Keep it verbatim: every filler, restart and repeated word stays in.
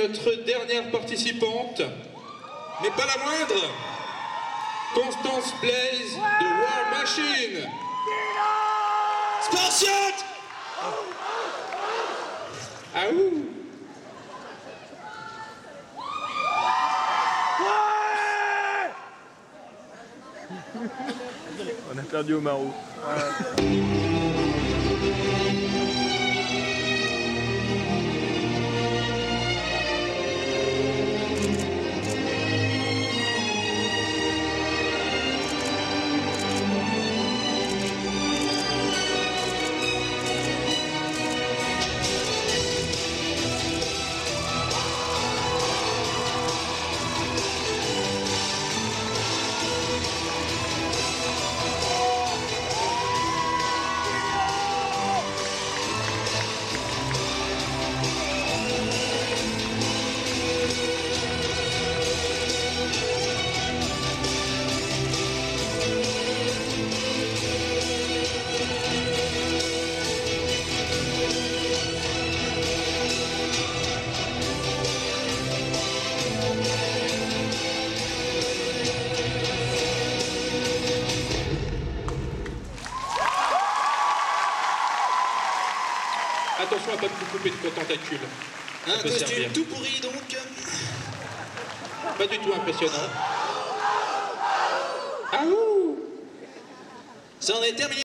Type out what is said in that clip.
notre dernière participante, mais pas la moindre, Constance Blaze de War Machine. Spartiate! Ah ouh. On a perdu au Marou. Attention à ne pas te couper de ton tentacule. Un costume tout pourri donc. Pas du tout impressionnant. Ah ouh. Ça en est terminé.